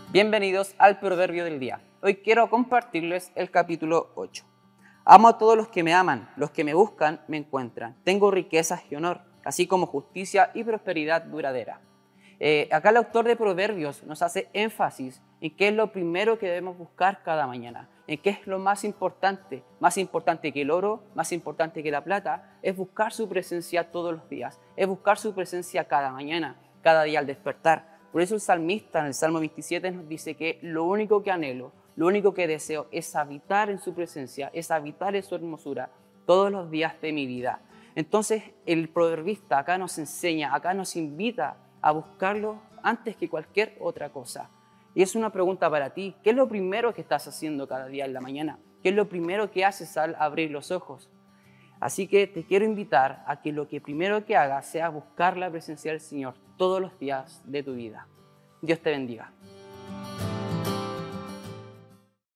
Bienvenidos al Proverbio del Día. Hoy quiero compartirles el capítulo 8. Amo a todos los que me aman, los que me buscan me encuentran. Tengo riquezas y honor, así como justicia y prosperidad duradera. Acá el autor de Proverbios nos hace énfasis en qué es lo primero que debemos buscar cada mañana, en qué es lo más importante que el oro, más importante que la plata, es buscar su presencia todos los días, es buscar su presencia cada mañana, cada día al despertar. Por eso el salmista en el Salmo 27 nos dice que lo único que anhelo, lo único que deseo es habitar en su presencia, es habitar en su hermosura todos los días de mi vida. Entonces el proverbista acá nos enseña, acá nos invita a buscarlo antes que cualquier otra cosa. Y es una pregunta para ti: ¿qué es lo primero que estás haciendo cada día en la mañana? ¿Qué es lo primero que haces al abrir los ojos? Así que te quiero invitar a que lo que primero que hagas sea buscar la presencia del Señor todos los días de tu vida. Dios te bendiga.